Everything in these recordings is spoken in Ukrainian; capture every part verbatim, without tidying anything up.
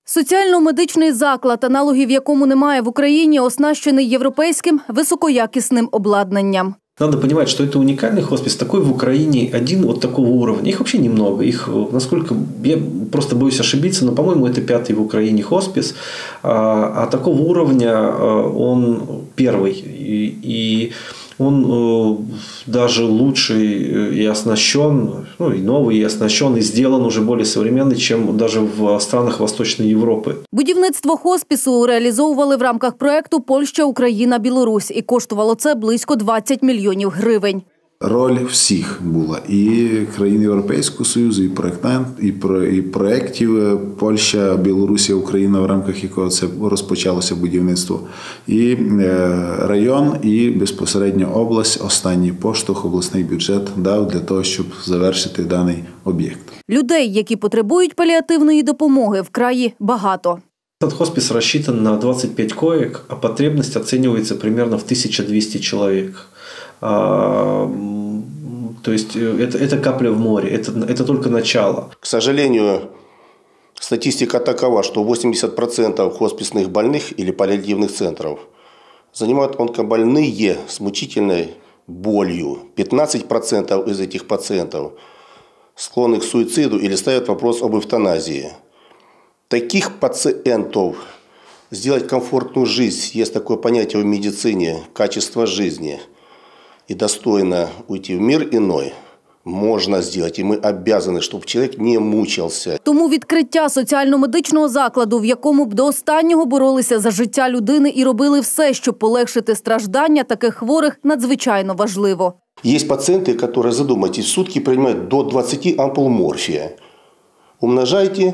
Соціально-медичний заклад, аналогів якому немає в Україні, оснащений європейським високоякісним обладнанням. Надо понимать, что это уникальный хоспис. Такой в Украине один вот такого уровня. Их вообще немного. Их, насколько я просто боюсь ошибиться, но, по-моему, это пятый в Украине хоспис. А, а такого уровня он первый. И, и он э, даже лучше и оснащен, ну и новый, и оснащен, и сделан уже более современный, чем даже в странах Восточной Европы. Будівництво хоспісу реалізовували в рамках проєкту «Польща, Україна, Білорусь» і коштувало це близько двадцять мільйонів гривень. Роль всіх була – і країн Європейського Союзу, і проєктант, і, про, і проєктів Польща, Білорусія, Україна, в рамках якого це розпочалося будівництво, і район, і безпосередньо область, останній поштовх, обласний бюджет дав для того, щоб завершити даний об'єкт. Людей, які потребують паліативної допомоги, в краї багато. Этот хоспис рассчитан на двадцать пять коек, а потребность оценивается примерно в тысячу двести человек. А, то есть это, это капля в море, это, это только начало. К сожалению, статистика такова, что восемьдесят процентов хосписных больных или паллиативных центров занимают онкобольные с мучительной болью. пятнадцать процентов из этих пациентов склонны к суициду или ставят вопрос об эвтаназии. Таких пациентов сделать комфортную жизнь, есть такое понятие в медицине, качество жизни, и достойно уйти в мир иной, можна зробити, і ми обов'язані, щоб чоловік не мучився. Тому відкриття соціально-медичного закладу, в якому б до останнього боролися за життя людини і робили все, щоб полегшити страждання таких хворих, надзвичайно важливо. Є пацієнти, які, задумайтесь, в сутки приймають до двадцати ампул морфія. Умножайте.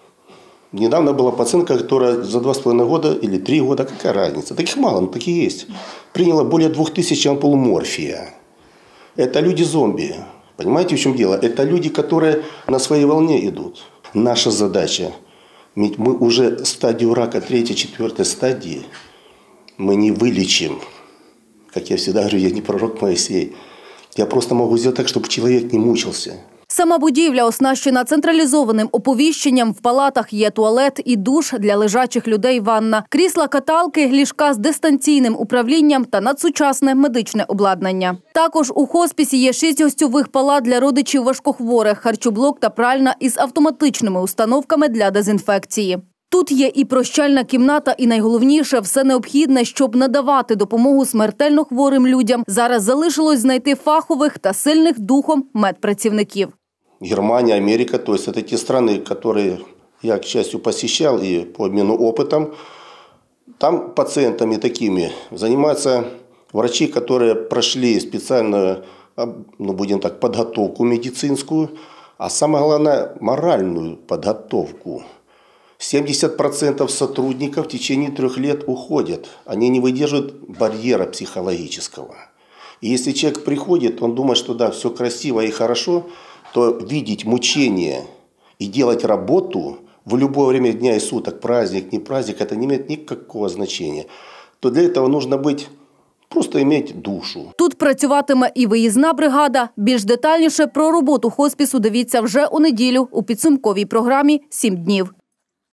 Недавно была пациентка, которая за два с половиной года или три года, какая разница, таких мало, но такие есть, приняла более двух тысяч ампул морфия. Это люди-зомби. Понимаете, в чем дело? Это люди, которые на своей волне идут. Наша задача, ведь мы уже стадию рака третьей, четвертой стадии, мы не вылечим. Как я всегда говорю, я не пророк Моисей. Я просто могу сделать так, чтобы человек не мучился. Сама будівля оснащена централізованим оповіщенням, в палатах є туалет і душ, для лежачих людей ванна, крісла-каталки, ліжка з дистанційним управлінням та надсучасне медичне обладнання. Також у хоспісі є шість гостьових палат для родичів важкохворих, харчоблок та пральна із автоматичними установками для дезінфекції. Тут є і прощальна кімната, і найголовніше – все необхідне, щоб надавати допомогу смертельно хворим людям. Зараз залишилось знайти фахових та сильних духом медпрацівників. Германия, Америка, то есть это те страны, которые я, к счастью, посещал и по обмену опытом. Там пациентами такими занимаются врачи, которые прошли специальную, ну, будем так, подготовку медицинскую, а самое главное – моральную подготовку. семьдесят процентов сотрудников в течение трех лет уходят. Они не выдерживают барьера психологического. И если человек приходит, он думает, что да, все красиво и хорошо, то видеть мучение и делать работу в любое время дня и суток, праздник, не праздник, это не имеет никакого значения. То для этого нужно быть, просто иметь душу. Тут працюватиме і виїзна бригада. Більш детальніше про роботу хоспісу дивіться вже у неділю у підсумковій програмі «Сім днів».